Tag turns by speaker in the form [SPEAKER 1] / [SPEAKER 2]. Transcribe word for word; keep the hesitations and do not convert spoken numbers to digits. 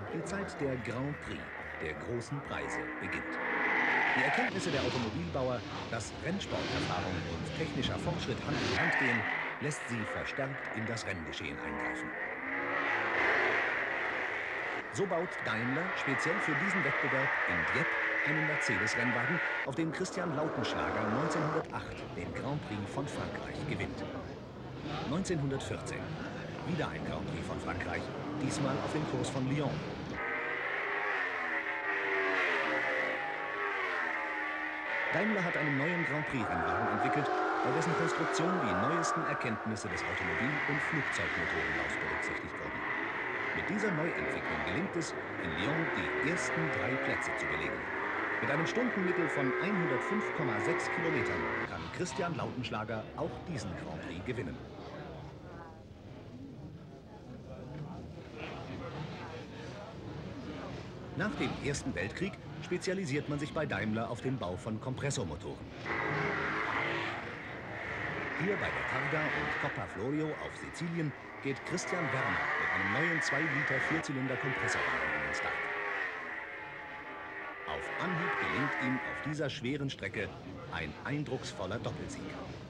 [SPEAKER 1] Die Zeit der Grand Prix, der großen Preise, beginnt. Die Erkenntnisse der Automobilbauer, dass Rennsporterfahrung und technischer Fortschritt Hand in Hand gehen, lässt sie verstärkt in das Renngeschehen eingreifen. So baut Daimler speziell für diesen Wettbewerb in Dieppe einen Mercedes-Rennwagen, auf dem Christian Lautenschlager neunzehnhundertacht den Grand Prix von Frankreich gewinnt. neunzehnhundertvierzehn. Wieder ein Grand Prix von Frankreich, diesmal auf dem Kurs von Lyon. Daimler hat einen neuen Grand Prix-Rennwagen entwickelt, bei dessen Konstruktion die neuesten Erkenntnisse des Automobil- und Flugzeugmotorenbaus berücksichtigt wurden. Mit dieser Neuentwicklung gelingt es, in Lyon die ersten drei Plätze zu belegen. Mit einem Stundenmittel von hundertfünf Komma sechs Kilometern kann Christian Lautenschlager auch diesen Grand Prix gewinnen. Nach dem Ersten Weltkrieg spezialisiert man sich bei Daimler auf den Bau von Kompressormotoren. Hier bei der Targa und Coppa Florio auf Sizilien geht Christian Werner mit einem neuen zwei Liter Vierzylinder-Kompressorwagen an den Start. Auf Anhieb gelingt ihm auf dieser schweren Strecke ein eindrucksvoller Doppelsieg.